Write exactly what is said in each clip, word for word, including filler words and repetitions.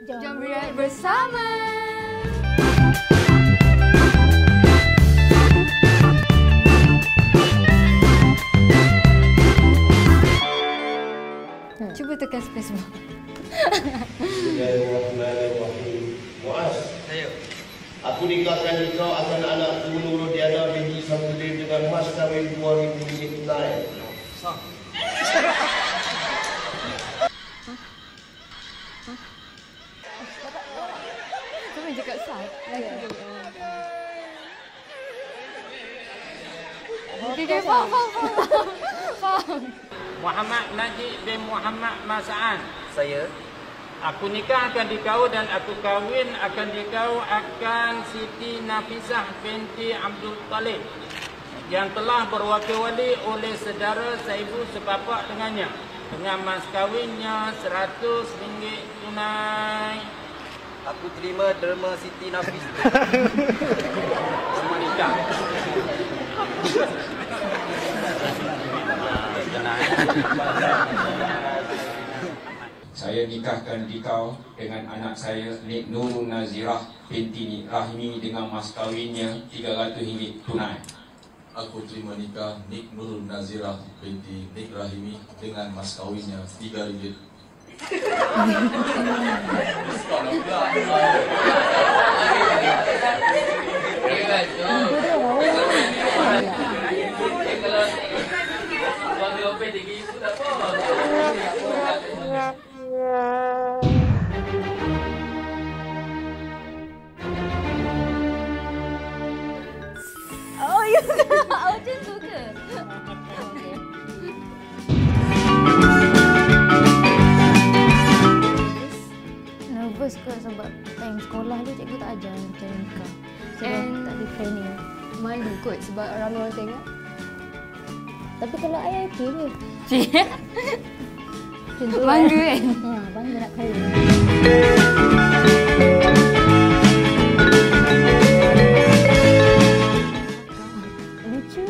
Jom berehat bersama. Cuba tekan spacebar. Bismillahirrahmanirrahim. Muaz. Saya. Aku nikahkan engkau akan anakku Nurul Diana binti Samsudin dengan mas kawin dua ribu ringgit tunai. Sah. Kau cakap sah. Okey, faham, faham, faham. Faham. Muhammad Najib bin Muhammad Mas'an. Saya. Aku nikah akan dikau dan aku kahwin akan dikau akan Siti Nafisah binti Abdul Talib yang telah berwakil-wali oleh saudara saibu sebapak dengannya dengan mas kahwinnya seratus ringgit tunai. Aku terima derma Siti Nafis. Semua nikah. Saya nikahkan dikau dengan anak saya Nik Nurul Nazirah binti Nik Rahmi dengan mas kahwinnya tiga ratus ringgit tunai. Aku terima nikah Nik Nurul Nazirah binti Nik Rahimi dengan mas kahwinnya tiga ringgit. Oh, ya. Oh, macam tu ke? Nervous ke sebab time sekolah tu cikgu tak ajar macam nikah. Sebab tak ada training. Malu kot sebab ramai orang tengok. Tapi kalau ayah okey ke? Bangga kan? Ha, bangga nak kahwin. Lucu.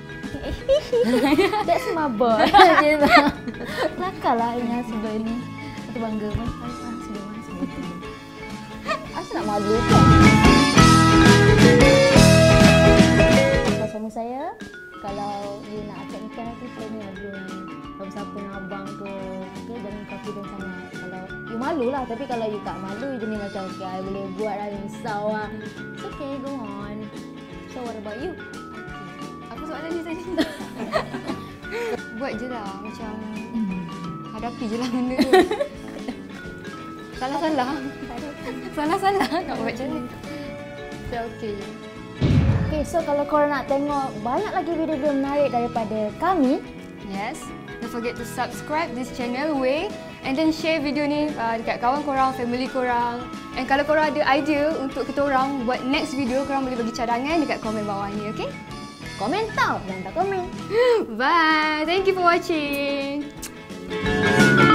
That's my boy. Kelakar lah dengan husband ni. Itu bangga pun. Husband, husband. Asal nak malu kan? Kalau suami saya, kalau you nak akad nikah nanti plan lah dulu ni. Kalau siapa nak abang ke, okay, jangan confident sangat. Kalau you malu lah, tapi kalau you tak malu, you jenis macam okay, I boleh buat lah, risau lah. It's okay, go on. So what about you? Apa soalan ni tadi? Buat je lah, macam hadapi je lah benda tu. Salah-salah. Salah-salah nak buat macam ni. So okey je. Okay, so kalau korang nak tengok banyak lagi video-video menarik daripada kami, Yes. Don't forget to subscribe this channel Way and then share video ni uh, dekat kawan korang, family korang. And kalau korang ada idea untuk kita orang buat next video, korang boleh bagi cadangan dekat komen bawah ni, okay? komen tau, jangan tak komen. Bye. Thank you for watching.